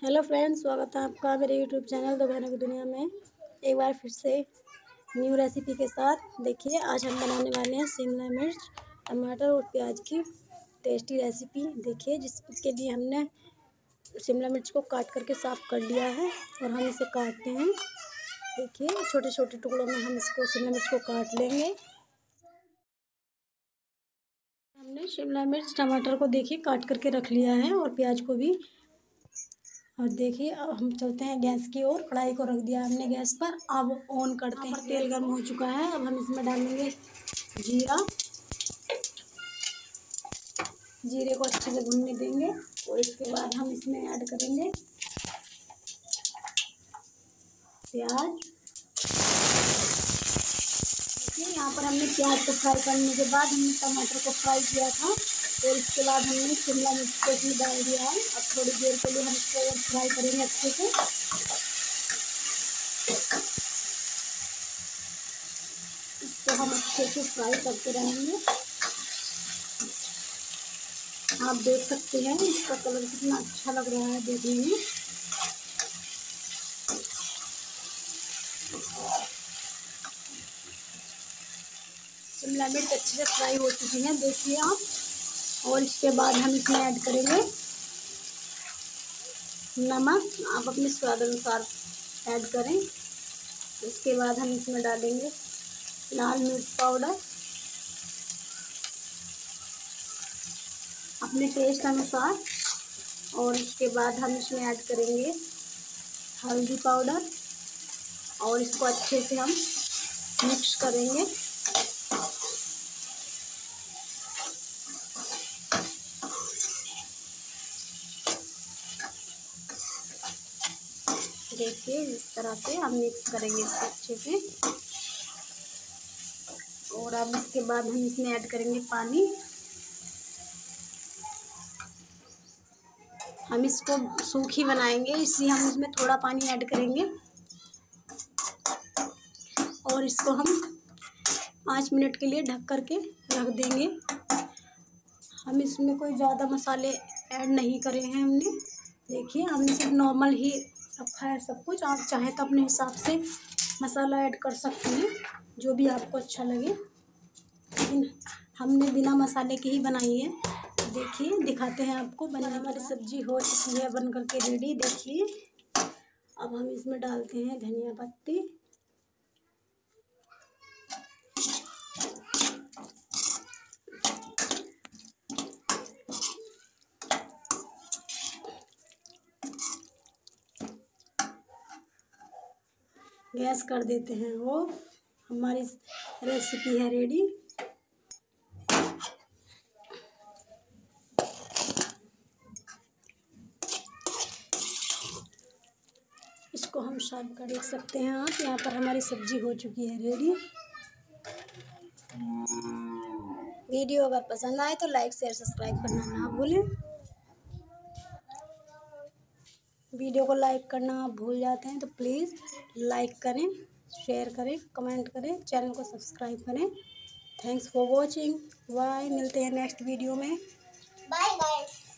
Hello friends, स्वागत है आपका मेरे यूट्यूब चैनल दो बहनों की दुनिया में। एक बार फिर से न्यू रेसिपी के साथ। देखिए, आज हम बनाने वाले हैं शिमला मिर्च, टमाटर और प्याज की टेस्टी रेसिपी। देखिए, जिसके लिए हमने शिमला मिर्च को काट करके साफ़ कर लिया है और हम इसे काटते हैं। देखिए, छोटे छोटे टुकड़ों में हम इसको शिमला मिर्च को काट लेंगे। हमने शिमला मिर्च टमाटर को देखिए काट करके रख लिया है और प्याज को भी। और देखिए, अब हम चलते हैं गैस की ओर। कढ़ाई को रख दिया हमने गैस पर। अब ऑन करते हैं। तेल गर्म हो चुका है। अब हम इसमें डालेंगे जीरा। जीरे को अच्छे से भुनने देंगे और इसके बाद हम इसमें ऐड करेंगे प्याज। देखिए, यहाँ पर हमने प्याज को फ्राई करने के बाद हमने टमाटर को फ्राई किया था और इसके बाद हमने शिमला मिर्च को इसमें डाल दिया है। अब थोड़ी देर के लिए हम इसको और फ्राई करेंगे अच्छे से। इसको हम अच्छे से फ्राई करते रहेंगे। आप देख सकते हैं इसका कलर कितना अच्छा लग रहा है देखने में। शिमला मिर्च अच्छे से फ्राई हो चुकी है, देखिए आप। और इसके बाद हम इसमें ऐड करेंगे नमक। आप अपने स्वाद अनुसार ऐड करें। इसके बाद हम इसमें डालेंगे लाल मिर्च पाउडर अपने टेस्ट अनुसार। और इसके बाद हम इसमें ऐड करेंगे हल्दी पाउडर और इसको अच्छे से हम मिक्स करेंगे। देखिए, इस तरह से हम मिक्स करेंगे इसको अच्छे से। और अब इसके बाद हम इसमें ऐड करेंगे पानी। हम इसको सूखी बनाएंगे, इसलिए हम इसमें थोड़ा पानी ऐड करेंगे और इसको हम 5 मिनट के लिए ढक करके रख देंगे। हम इसमें कोई ज़्यादा मसाले ऐड नहीं करे हैं हमने। देखिए, हमने सिर्फ नॉर्मल ही रखा है सब कुछ। आप चाहें तो अपने हिसाब से मसाला ऐड कर सकते हैं, जो भी आपको अच्छा लगे, लेकिन हमने बिना मसाले के ही बनाई है। देखिए, दिखाते हैं आपको। हमारी सब्जी हो चुकी है बन करके रेडी। देखिए, अब हम इसमें डालते हैं धनिया पत्ती। गैस कर देते हैं वो। हमारी रेसिपी है रेडी। इसको हम सर्व कर सकते हैं आप। यहाँ पर हमारी सब्जी हो चुकी है रेडी। वीडियो अगर पसंद आए तो लाइक शेयर सब्सक्राइब करना ना भूलें। वीडियो को लाइक करना आप भूल जाते हैं तो प्लीज़ लाइक करें, शेयर करें, कमेंट करें, चैनल को सब्सक्राइब करें। Thanks for watching. बाय। मिलते हैं नेक्स्ट वीडियो में। Bye bye.